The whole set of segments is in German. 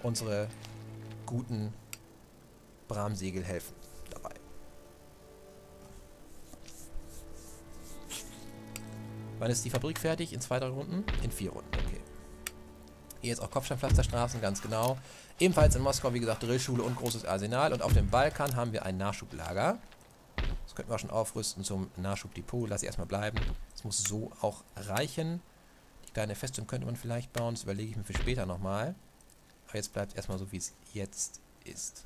unsere guten Bramsegel helfen dabei. Wann ist die Fabrik fertig? In 2, 3 Runden? In 4 Runden, okay. Hier jetzt auch Kopfsteinpflasterstraßen, ganz genau. Ebenfalls in Moskau, wie gesagt, Drillschule und großes Arsenal. Und auf dem Balkan haben wir ein Nachschublager. Das könnten wir auch schon aufrüsten zum Nachschubdepot. Lass ich erstmal bleiben. Das muss so auch reichen. Die kleine Festung könnte man vielleicht bauen. Das überlege ich mir für später nochmal. Aber jetzt bleibt es erstmal so, wie es jetzt ist.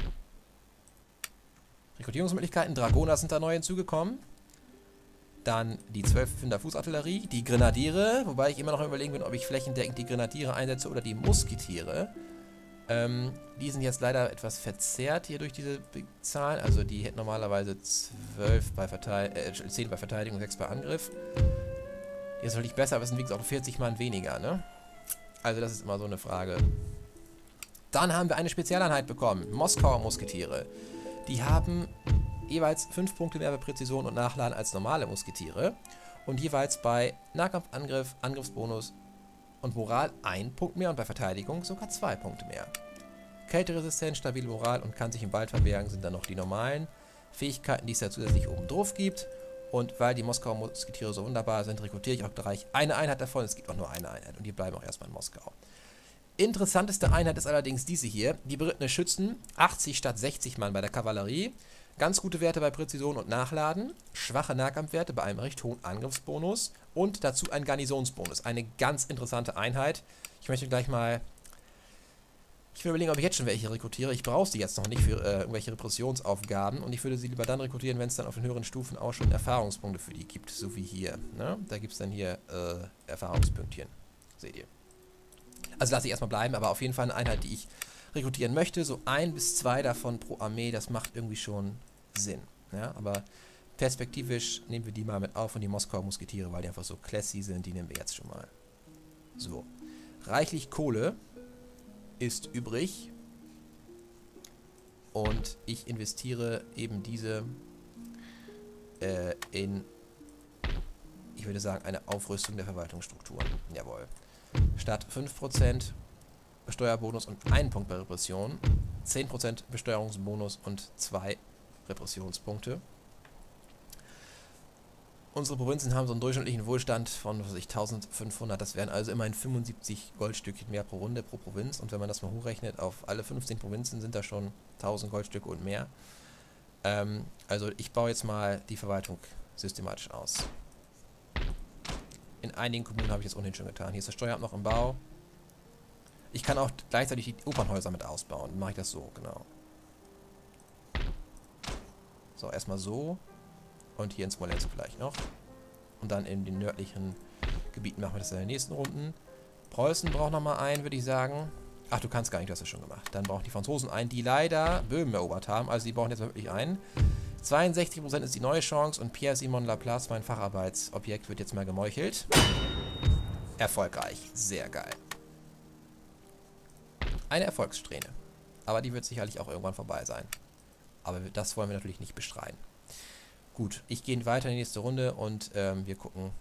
Rekrutierungsmöglichkeiten. Dragoner sind da neu hinzugekommen. Dann die 12-Pfünder Fußartillerie. Die Grenadiere. Wobei ich immer noch überlegen bin, ob ich flächendeckend die Grenadiere einsetze oder die Musketiere. Die sind jetzt leider etwas verzerrt hier durch diese Zahlen. Also die hätten normalerweise 10 bei Verteidigung und 6 bei Angriff. Die ist natürlich besser, aber es sind wie gesagt auch 40 Mann weniger, ne? Also das ist immer so eine Frage. Dann haben wir eine Spezialeinheit bekommen. Moskauer Musketiere. Die haben jeweils 5 Punkte mehr bei Präzision und Nachladen als normale Musketiere. Und jeweils bei Nahkampfangriff, Angriffsbonus und Moral 1 Punkt mehr und bei Verteidigung sogar 2 Punkte mehr. Kälteresistenz, stabile Moral und kann sich im Wald verbergen sind dann noch die normalen Fähigkeiten, die es da zusätzlich oben drauf gibt. Und weil die Moskauer Musketiere so wunderbar sind, rekrutiere ich auch gleich eine Einheit davon. Es gibt auch nur eine Einheit und die bleiben auch erstmal in Moskau. Interessanteste Einheit ist allerdings diese hier. Die berittene Schützen, 80 statt 60 Mann bei der Kavallerie. Ganz gute Werte bei Präzision und Nachladen. Schwache Nahkampfwerte bei einem recht hohen Angriffsbonus. Und dazu ein Garnisonsbonus. Eine ganz interessante Einheit. Ich möchte gleich mal... Ich will überlegen, ob ich jetzt schon welche rekrutiere. Ich brauche sie jetzt noch nicht für irgendwelche Repressionsaufgaben. Und ich würde sie lieber dann rekrutieren, wenn es dann auf den höheren Stufen auch schon Erfahrungspunkte für die gibt. So wie hier. Ne? Da gibt es dann hier Erfahrungspünktchen. Seht ihr. Also lasse ich erstmal bleiben, aber auf jeden Fall eine Einheit, die ich rekrutieren möchte. So 1 bis 2 davon pro Armee, das macht irgendwie schon Sinn. Ja, aber perspektivisch nehmen wir die mal mit auf und die Moskauer Musketiere, weil die einfach so classy sind, die nehmen wir jetzt schon mal. So. Reichlich Kohle ist übrig. Und ich investiere eben diese in, ich würde sagen, eine Aufrüstung der Verwaltungsstrukturen. Jawohl. Statt 5% Besteuerbonus und 1 Punkt bei Repression, 10% Besteuerungsbonus und 2 Repressionspunkte. Unsere Provinzen haben so einen durchschnittlichen Wohlstand von, was weiß ich, 1500. Das wären also immerhin 75 Goldstückchen mehr pro Runde pro Provinz. Und wenn man das mal hochrechnet, auf alle 15 Provinzen sind da schon 1000 Goldstücke und mehr. Also ich baue jetzt mal die Verwaltung systematisch aus. In einigen Kommunen habe ich das ohnehin schon getan. Hier ist das Steueramt noch im Bau. Ich kann auch gleichzeitig die Opernhäuser mit ausbauen. Dann mache ich das so, genau. So, erstmal so. Und hier in Smolensk vielleicht noch. Und dann in den nördlichen Gebieten machen wir das in den nächsten Runden. Preußen braucht nochmal einen, würde ich sagen. Ach, du kannst gar nicht, du hast das schon gemacht. Dann brauchen die Franzosen einen, die leider Böhmen erobert haben. Also die brauchen jetzt mal wirklich einen. 62% ist die neue Chance und Pierre-Simon Laplace, mein Facharbeitsobjekt, wird jetzt mal gemeuchelt. Erfolgreich. Sehr geil. Eine Erfolgssträhne. Aber die wird sicherlich auch irgendwann vorbei sein. Aber das wollen wir natürlich nicht bestreiten. Gut, ich gehe weiter in die nächste Runde und wir gucken,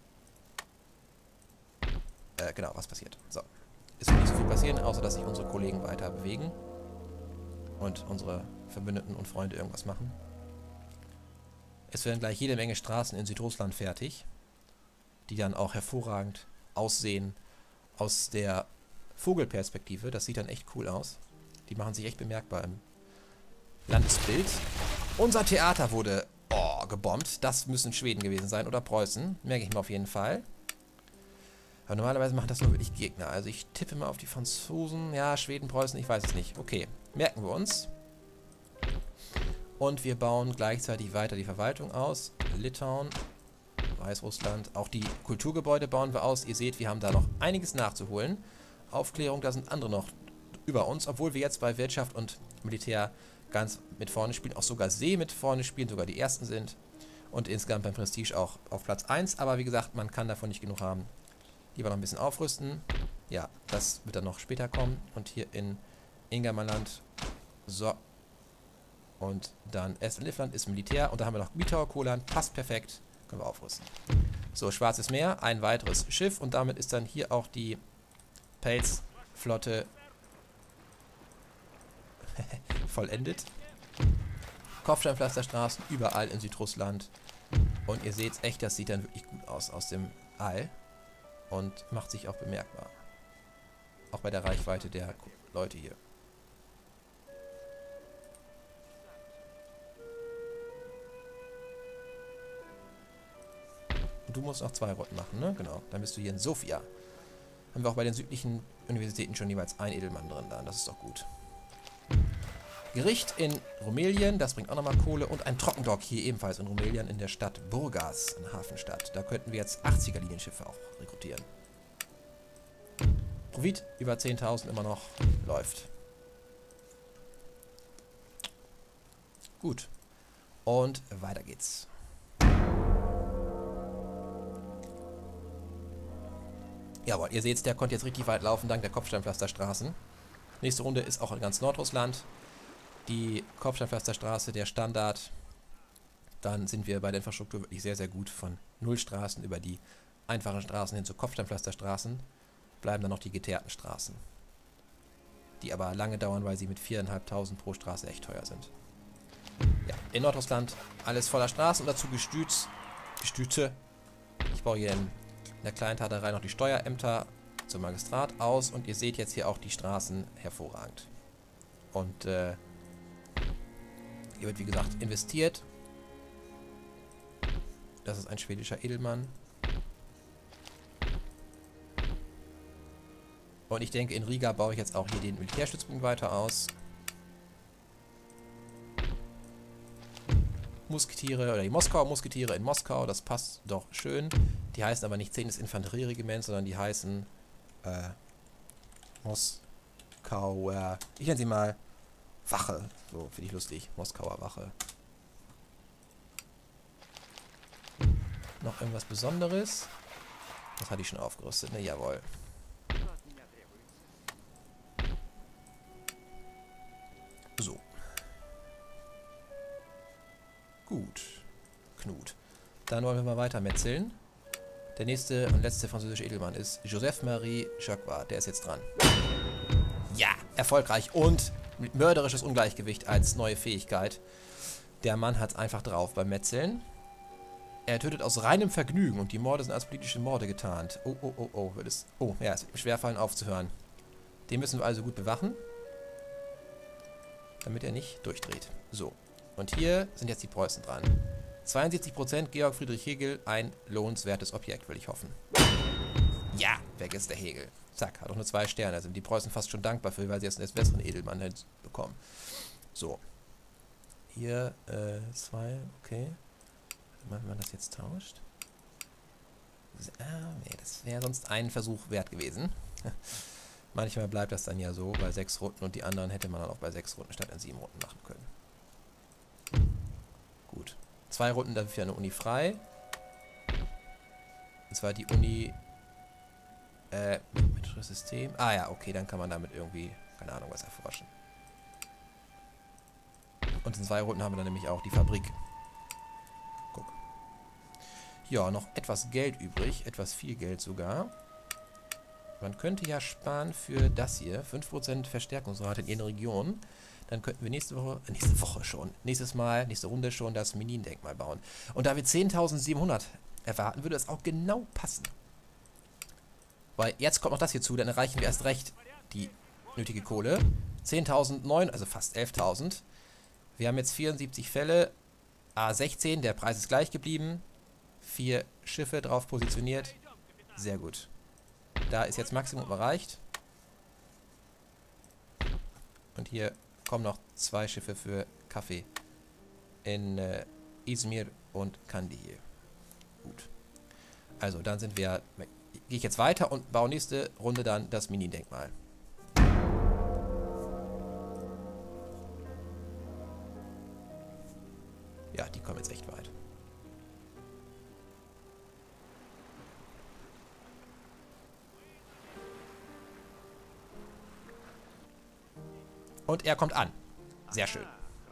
genau, was passiert. So. Es wird nicht so viel passieren, außer dass sich unsere Kollegen weiter bewegen und unsere Verbündeten und Freunde irgendwas machen. Es werden gleich jede Menge Straßen in Südrussland fertig, die dann auch hervorragend aussehen aus der Vogelperspektive. Das sieht dann echt cool aus. Die machen sich echt bemerkbar im Landesbild. Unser Theater wurde gebombt. Das müssen Schweden gewesen sein oder Preußen. Merke ich mir auf jeden Fall. Aber normalerweise machen das nur wirklich Gegner. Also ich tippe mal auf die Franzosen. Ja, Schweden, Preußen, ich weiß es nicht. Okay, merken wir uns. Und wir bauen gleichzeitig weiter die Verwaltung aus. Litauen, Weißrussland. Auch die Kulturgebäude bauen wir aus. Ihr seht, wir haben da noch einiges nachzuholen. Aufklärung, da sind andere noch über uns. Obwohl wir jetzt bei Wirtschaft und Militär ganz mit vorne spielen. Auch sogar See mit vorne spielen. Sogar die ersten sind. Und insgesamt beim Prestige auch auf Platz 1. Aber wie gesagt, man kann davon nicht genug haben. Lieber noch ein bisschen aufrüsten. Ja, das wird dann noch später kommen. Und hier in Ingermanland. So. Und dann Estland ist Militär. Und da haben wir noch Mitauer Koland. Passt perfekt. Können wir aufrüsten. So, Schwarzes Meer. Ein weiteres Schiff. Und damit ist dann hier auch die Pelzflotte vollendet. Kopfsteinpflasterstraßen überall in Südrussland. Und ihr seht echt, das sieht dann wirklich gut aus dem All. Und macht sich auch bemerkbar. Auch bei der Reichweite der Leute hier. Und du musst noch 2 Rotten machen, ne? Genau. Dann bist du hier in Sofia. Haben wir auch bei den südlichen Universitäten schon jeweils ein Edelmann drin da. Das ist doch gut. Gericht in Rumelien, das bringt auch nochmal Kohle. Und ein Trockendock hier ebenfalls in Rumelien in der Stadt Burgas, eine Hafenstadt. Da könnten wir jetzt 80er-Linienschiffe auch rekrutieren. Profit über 10.000 immer noch läuft. Gut. Und weiter geht's. Jawohl, ihr seht, der konnte jetzt richtig weit laufen, dank der Kopfsteinpflasterstraßen. Nächste Runde ist auch in ganz Nordrussland. Die Kopfsteinpflasterstraße, der Standard. Dann sind wir bei der Infrastruktur wirklich sehr, sehr gut. Von Nullstraßen über die einfachen Straßen hin zu Kopfsteinpflasterstraßen. Bleiben dann noch die geteerten Straßen. Die aber lange dauern, weil sie mit 4.500 pro Straße echt teuer sind. Ja, in Nordrussland alles voller Straßen und dazu Gestüte. Ich baue hier in der kleinen Taterei noch die Steuerämter zum Magistrat aus und ihr seht jetzt hier auch die Straßen hervorragend. Und hier wird wie gesagt investiert. Das ist ein schwedischer Edelmann. Und ich denke, in Riga baue ich jetzt auch hier den Militärstützpunkt weiter aus. Musketiere oder die Moskauer Musketiere in Moskau, das passt doch schön. Die heißen aber nicht 10. Infanterieregiment, sondern die heißen Moskauer, ich nenne sie mal Wache, so finde ich lustig, Moskauer Wache. Noch irgendwas Besonderes? Das hatte ich schon aufgerüstet, ne, jawohl. So. Gut. Knut. Dann wollen wir mal weiter metzeln. Der nächste und letzte französische Edelmann ist Joseph-Marie Jacquard. Der ist jetzt dran. Ja, erfolgreich und mit mörderisches Ungleichgewicht als neue Fähigkeit. Der Mann hat es einfach drauf beim Metzeln. Er tötet aus reinem Vergnügen und die Morde sind als politische Morde getarnt. Oh, oh, oh, oh. Es wird mir schwerfallen aufzuhören. Den müssen wir also gut bewachen. Damit er nicht durchdreht. So. Und hier sind jetzt die Preußen dran. 72% Georg Friedrich Hegel, ein lohnenswertes Objekt, will ich hoffen. Ja, weg ist der Hegel. Zack, hat auch nur 2 Sterne. Da sind die Preußen fast schon dankbar für, weil sie jetzt einen besseren Edelmann bekommen. So. Hier, 2, okay. Wenn man das jetzt tauscht. Nee, das wäre sonst ein Versuch wert gewesen. Manchmal bleibt das dann ja so bei 6 Runden und die anderen hätte man dann auch bei 6 Runden statt in 7 Runden machen können. Gut. 2 Runden dafür eine Uni frei. Und zwar die Uni metrisches System. Ah ja, okay, dann kann man damit irgendwie, keine Ahnung, was erforschen. Und in 2 Runden haben wir dann nämlich auch die Fabrik. Guck. Ja, noch etwas Geld übrig. Etwas viel Geld sogar. Man könnte ja sparen für das hier. 5% Verstärkungsrate in ihren Regionen. Dann könnten wir nächste Runde schon das Minendenkmal bauen. Und da wir 10.700 erwarten, würde das auch genau passen. Weil jetzt kommt noch das hier zu, dann erreichen wir erst recht die nötige Kohle. 10.009, also fast 11.000. Wir haben jetzt 74 Fälle. A16, der Preis ist gleich geblieben. 4 Schiffe drauf positioniert. Sehr gut. Da ist jetzt Maximum erreicht. Und hier kommen noch 2 Schiffe für Kaffee. In Izmir und Kandihir. Gut. Also, dann sind wir... Gehe ich jetzt weiter und baue nächste Runde dann das Mini-Denkmal. Ja, die kommen jetzt echt weit. Und er kommt an. Sehr schön.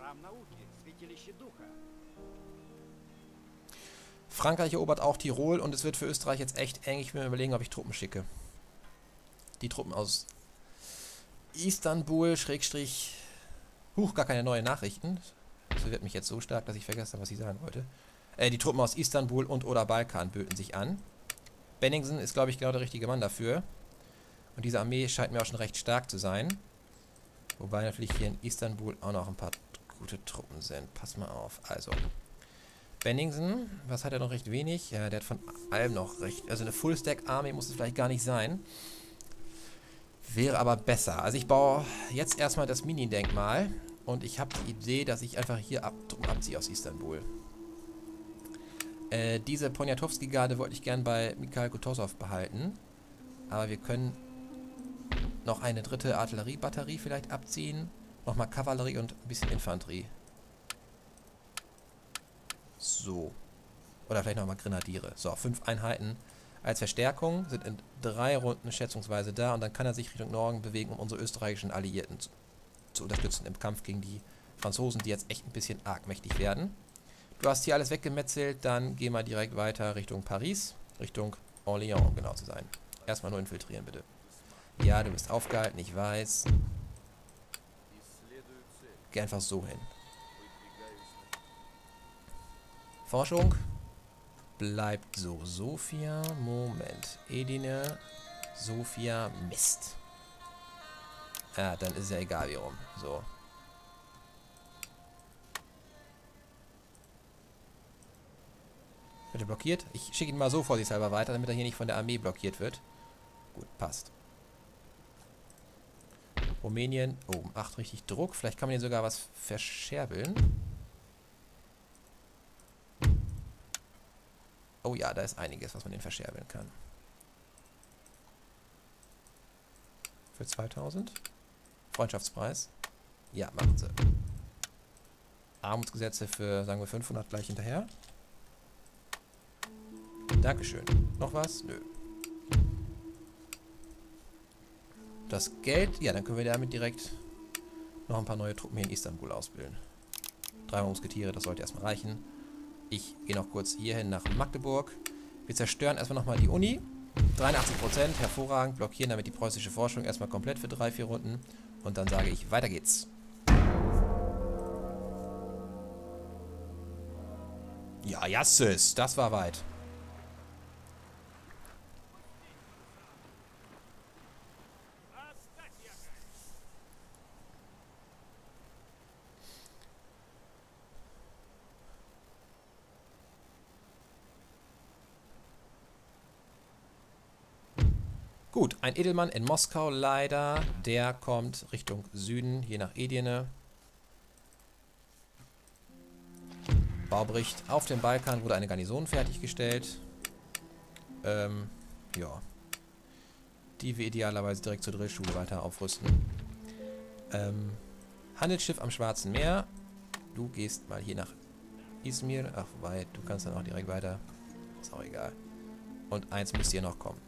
Frankreich erobert auch Tirol und es wird für Österreich jetzt echt eng. Ich will mir überlegen, ob ich Truppen schicke. Die Truppen aus Istanbul, Schrägstrich Huch, gar keine neuen Nachrichten. Das verwirrt mich jetzt so stark, dass ich vergessen habe, was ich sagen wollte. Die Truppen aus Istanbul und oder Balkan böten sich an. Benningsen ist, glaube ich, genau der richtige Mann dafür. Und diese Armee scheint mir auch schon recht stark zu sein. Wobei natürlich hier in Istanbul auch noch ein paar gute Truppen sind. Pass mal auf. Also, Benningsen, was hat er noch recht wenig? Ja, der hat von allem noch recht. Also eine Full-Stack-Armee muss es vielleicht gar nicht sein. Wäre aber besser. Also ich baue jetzt erstmal das Mini-Denkmal. Und ich habe die Idee, dass ich einfach hier Truppen abziehe aus Istanbul. Diese Poniatowski-Garde wollte ich gern bei Mikhail Kutuzov behalten. Aber wir können noch eine dritte Artilleriebatterie vielleicht abziehen. Nochmal Kavallerie und ein bisschen Infanterie. So. Oder vielleicht nochmal Grenadiere. So, 5 Einheiten als Verstärkung sind in 3 Runden schätzungsweise da. Und dann kann er sich Richtung Norden bewegen, um unsere österreichischen Alliierten zu unterstützen im Kampf gegen die Franzosen, die jetzt echt ein bisschen arg mächtig werden. Du hast hier alles weggemetzelt, dann geh mal direkt weiter Richtung Paris, Richtung Orléans, um genau zu sein. Erstmal nur infiltrieren, bitte. Ja, du bist aufgehalten, ich weiß. Geh einfach so hin. Forschung. Bleibt so. Sofia, Moment. Edine, Sofia, Mist. Ja, dann ist ja egal wie rum. So. Wird er blockiert? Ich schicke ihn mal so vorsichtshalber weiter, damit er hier nicht von der Armee blockiert wird. Gut, passt. Rumänien. Oh, macht richtig Druck. Vielleicht kann man hier sogar was verscherbeln. Oh ja, da ist einiges, was man den verscherbeln kann. Für 2000. Freundschaftspreis. Ja, machen sie. Armutsgesetze für, sagen wir, 500 gleich hinterher. Dankeschön. Noch was? Nö. Das Geld, ja, dann können wir damit direkt noch ein paar neue Truppen hier in Istanbul ausbilden. 3 Musketiere, das sollte erstmal reichen. Ich gehe noch kurz hierhin nach Magdeburg. Wir zerstören erstmal nochmal die Uni. 83%, hervorragend. Blockieren damit die preußische Forschung erstmal komplett für 3, 4 Runden. Und dann sage ich, weiter geht's. Ja, jasses, das war weit. Gut, ein Edelmann in Moskau leider. Der kommt Richtung Süden, je nach Edirne. Baubericht. Auf dem Balkan wurde eine Garnison fertiggestellt. Ja. Die wir idealerweise direkt zur Drillschule weiter aufrüsten. Handelsschiff am Schwarzen Meer. Du gehst mal hier nach Izmir. Ach, wobei, du kannst dann auch direkt weiter. Ist auch egal. Und eins müsste hier noch kommen.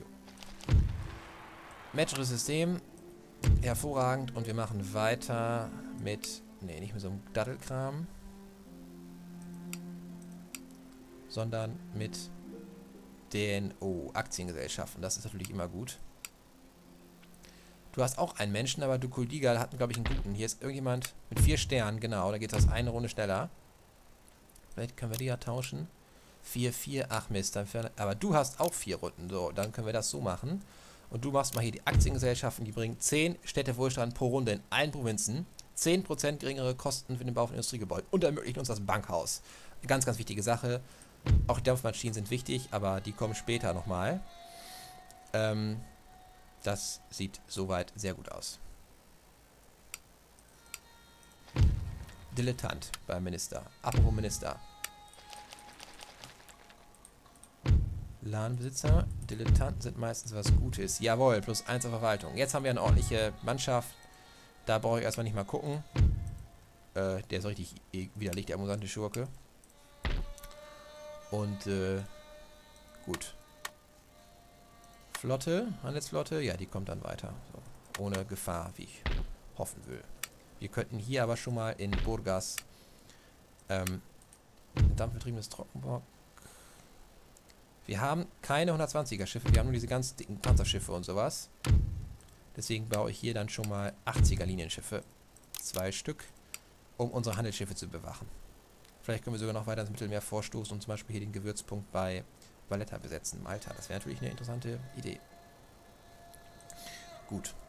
Matchendes System. Hervorragend. Und wir machen weiter mit... Ne, nicht mit so einem Dattelkram. Sondern mit den... Oh, Aktiengesellschaften. Das ist natürlich immer gut. Du hast auch einen Menschen, aber du Kuldigal hatten, glaube ich, einen guten. Hier ist irgendjemand mit 4 Sternen. Genau, da geht das eine Runde schneller. Vielleicht können wir die ja tauschen. 4, 4. Ach Mist. Dann aber du hast auch 4 Runden. So, dann können wir das so machen. Und du machst mal hier die Aktiengesellschaften, die bringen 10 Städtewohlstand pro Runde in allen Provinzen, 10% geringere Kosten für den Bau von Industriegebäuden und ermöglichen uns das Bankhaus. Eine ganz, ganz wichtige Sache. Auch die Dampfmaschinen sind wichtig, aber die kommen später nochmal. Das sieht soweit sehr gut aus. Dilettant beim Minister. Apropos Minister. Ladenbesitzer, Dilettanten sind meistens was Gutes. Jawohl, +1 auf Verwaltung. Jetzt haben wir eine ordentliche Mannschaft. Da brauche ich erstmal nicht mal gucken. Der ist richtig widerlich, der amüsante Schurke. Und, gut. Flotte, Handelsflotte, ja, die kommt dann weiter. So, ohne Gefahr, wie ich hoffen will. Wir könnten hier aber schon mal in Burgas ein dampfbetriebenes Trockenbock. Wir haben keine 120er Schiffe, wir haben nur diese ganz dicken Panzerschiffe und sowas. Deswegen baue ich hier dann schon mal 80er Linienschiffe. 2 Stück, um unsere Handelsschiffe zu bewachen. Vielleicht können wir sogar noch weiter ins Mittelmeer vorstoßen und zum Beispiel hier den Gewürzpunkt bei Valletta besetzen, Malta. Das wäre natürlich eine interessante Idee. Gut.